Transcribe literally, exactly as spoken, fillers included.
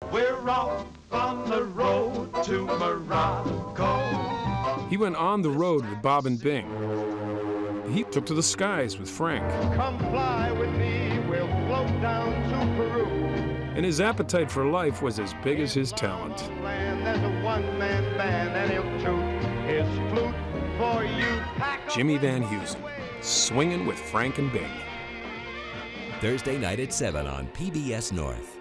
We're off on the road to Morocco. He went on the road with Bob and Bing. He took to the skies with Frank. Come fly with me, we'll float down to Peru. And his appetite for life was as big as his talent. There's a one-man band and he'll toot his flute for you. Jimmy Van Heusen, Swingin' with Frank and Bing. Thursday night at seven on P B S North.